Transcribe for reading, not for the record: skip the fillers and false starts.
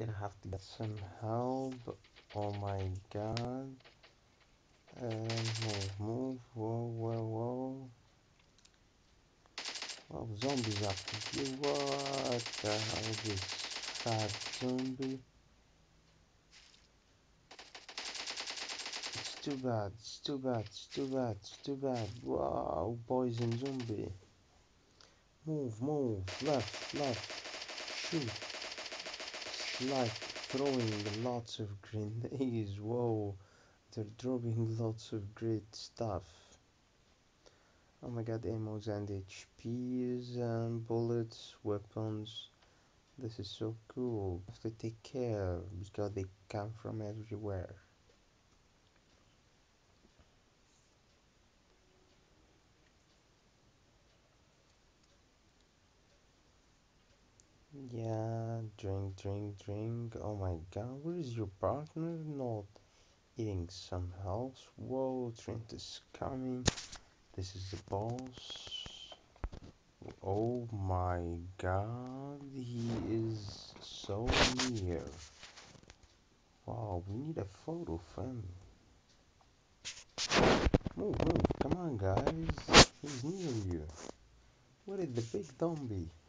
Gonna have to get some help. Oh my god. Move. Whoa. Oh, zombies after you. What the hell, this fat zombie? It's too bad. Wow, poison zombie. Move. Left. Shoot. It's like throwing lots of grenades. Whoa, they're dropping lots of great stuff. Oh my god, ammos and HPs and bullets, weapons. This is so cool. Have to take care because they come from everywhere. Yeah, drink. Oh my god, where is your partner? Not eating some health. Whoa, Trent is coming. This is the boss. Oh my god, he is so near. Wow, we need a photo of him. Move, come on guys. He's near you. Where is the big zombie?